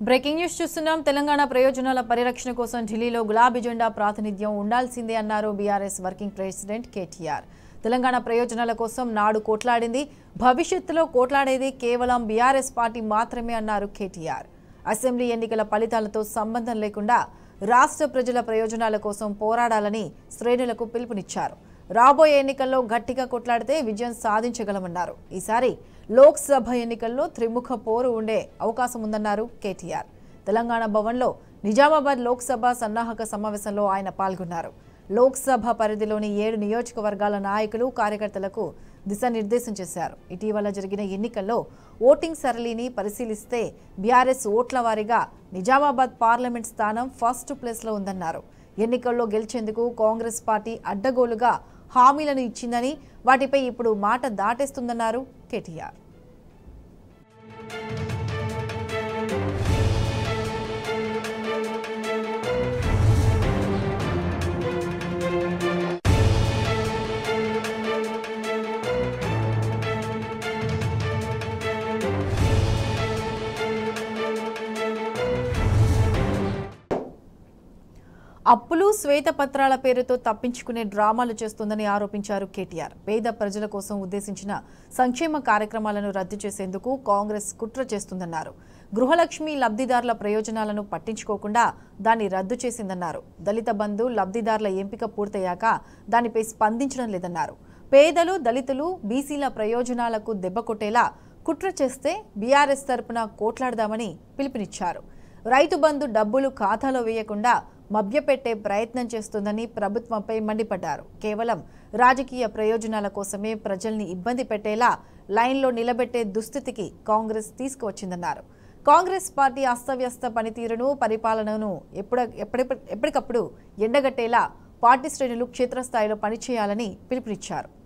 Breaking news చూస్తున్నాం. తెలంగాణ ప్రయోజనాల పరిరక్షణ కోసం ఢిల్లీలో గులాబీ జెండా ప్రాతినిధ్యం ఉండాల్సిందే అన్నారు BRS working president KTR. Telangana ప్రయోజనాల కోసం నాడు కోట్లాడింది, భవిష్యత్తులో కోట్లాడేది కేవలం బీఆర్ఎస్ పార్టీ మాత్రమే అన్నారు కేటీఆర్. అసెంబ్లీ ఎన్నికల ఫలితాలతో సంబంధం లేకుండా రాష్ట్ర ప్రజల ప్రయోజనాల కోసం పోరాడాలని శ్రేణులకు పిలుపునిచ్చారు. రాబోయే ఎన్నికల్లో గట్టిగా కొట్లాడితే విజయం సాధించగలమన్నారు. ఈసారి లోక్సభ ఎన్నికల్లో త్రిముఖ పోరు ఉండే అవకాశం ఉందన్నారు కేటీఆర్. తెలంగాణ భవన్లో నిజామాబాద్ లోక్సభ సన్నాహక సమావేశంలో ఆయన పాల్గొన్నారు. లోక్సభ పరిధిలోని 7 నియోజకవర్గాల నాయకులు, కార్యకర్తలకు దిశానిర్దేశం చేశారు. ఇటీవల జరిగిన ఎన్నికల్లో ఓటింగ్ సరళిని పరిశీలిస్తే బీఆర్ఎస్ ఓట్ల వారీగా నిజామాబాద్ పార్లమెంట్ స్థానం ఫస్ట్ ప్లేస్లో ఉందన్నారు. ఎన్నికల్లో గెలిచేందుకు కాంగ్రెస్ పార్టీ అడ్డగోలుగా హామీలను ఇచ్చిందని, వాటిపై ఇప్పుడు మాట దాటేస్తుందన్నారు కేటీఆర్. అప్పులు, శ్వేతపత్రాల పేరుతో తప్పించుకునే డ్రామాలు చేస్తోందని ఆరోపించారు కేటీఆర్. పేద ప్రజల కోసం ఉద్దేశించిన సంక్షేమ కార్యక్రమాలను రద్దు చేసేందుకు కాంగ్రెస్ కుట్ర చేస్తుందన్నారు. గృహలక్ష్మి లబ్ధిదారుల ప్రయోజనాలను పట్టించుకోకుండా దాన్ని రద్దు చేసిందన్నారు. దళిత బంధు లబ్ధిదారుల ఎంపిక పూర్తయ్యాక దానిపై స్పందించడం లేదన్నారు. పేదలు, దళితులు, బీసీల ప్రయోజనాలకు దెబ్బ కొట్టేలా కుట్ర చేస్తే బీఆర్ఎస్ తరపున కోట్లాడదామని పిలుపునిచ్చారు. రైతు బంధు డబ్బులు ఖాతాలో వేయకుండా మభ్యపెట్టే ప్రయత్నం చేస్తుందని ప్రభుత్వంపై మండిపడ్డారు. కేవలం రాజకీయ ప్రయోజనాల కోసమే ప్రజల్ని ఇబ్బంది పెట్టేలా లైన్లో నిలబెట్టే దుస్థితికి కాంగ్రెస్ తీసుకువచ్చిందన్నారు. కాంగ్రెస్ పార్టీ అస్తవ్యస్త పనితీరును, పరిపాలనను ఎప్పటికప్పుడు ఎండగట్టేలా పార్టీ శ్రేణులు క్షేత్రస్థాయిలో పనిచేయాలని పిలుపునిచ్చారు.